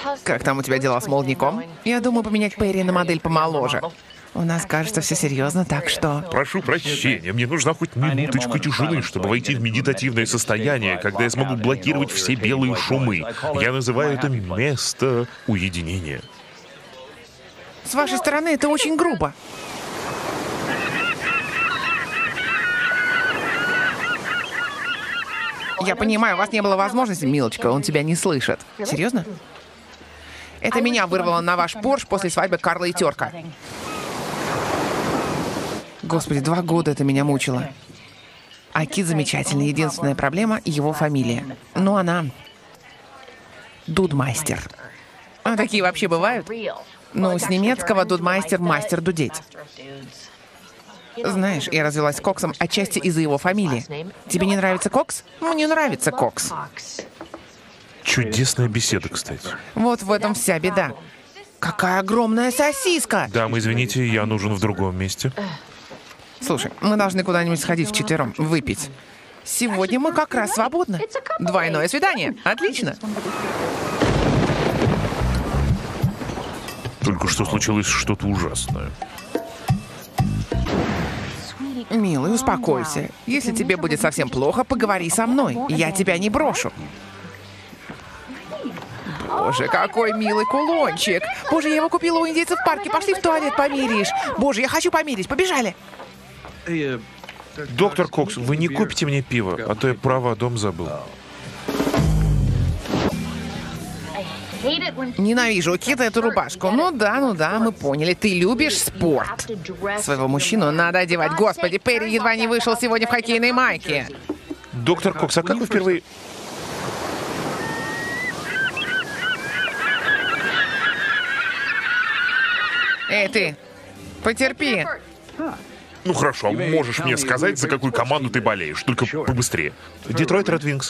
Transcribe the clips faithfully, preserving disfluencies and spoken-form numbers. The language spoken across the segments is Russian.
Как там у тебя дела с молодняком? Я думаю поменять Перри на модель помоложе. У нас, кажется, все серьезно, так что... Прошу прощения, мне нужна хоть минуточка тишины, чтобы войти в медитативное состояние, когда я смогу блокировать все белые шумы. Я называю это место уединения. С вашей стороны это очень грубо. Я понимаю, у вас не было возможности, милочка, он тебя не слышит. Серьезно? Это меня вырвало на ваш Порш после свадьбы Карла и Терка. Господи, два года это меня мучило. А Кит замечательный. Единственная проблема — его фамилия. Но она... Дудмайстер. А такие вообще бывают? Ну, с немецкого дудмайстер — мастер дудеть. Знаешь, я развелась с Коксом отчасти из-за его фамилии. Тебе не нравится Кокс? Мне нравится Кокс. Чудесная беседа, кстати. Вот в этом вся беда. Какая огромная сосиска! Дам, извините, я нужен в другом месте. Слушай, мы должны куда-нибудь сходить вчетвером, выпить. Сегодня мы как раз свободны. Двойное свидание. Отлично. Только что случилось что-то ужасное. Милый, успокойся. Если тебе будет совсем плохо, поговори со мной. Я тебя не брошу. Боже, какой милый кулончик. Боже, я его купила у индейцев в парке. Пошли в туалет, помиришь. Боже, я хочу помирить. Побежали. Доктор Кокс, вы не купите мне пиво, а то я права дом забыл. Ненавижу у Кита эту рубашку. Ну да, ну да, мы поняли. Ты любишь спорт. Своего мужчину надо одевать. Господи, Перри едва не вышел сегодня в хоккейной майке. Доктор Кокс, а как вы впервые... Эй, ты, потерпи. Ну хорошо, можешь мне сказать, за какую команду ты болеешь, только побыстрее. Детройт Ред Вингс.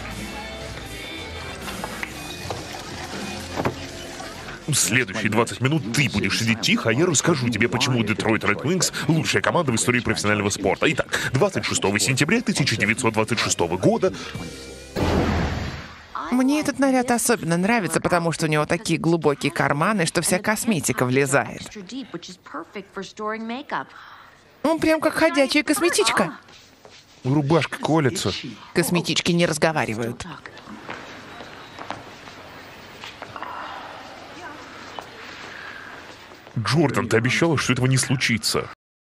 Следующие двадцать минут ты будешь сидеть тихо, а я расскажу тебе, почему Детройт Ред Вингс — лучшая команда в истории профессионального спорта. Итак, двадцать шестого сентября тысяча девятьсот двадцать шестого года... Мне этот наряд особенно нравится, потому что у него такие глубокие карманы, что вся косметика влезает. Он прям как ходячая косметичка. Рубашка колется. Косметички не разговаривают. Джордан, ты обещала, что этого не случится.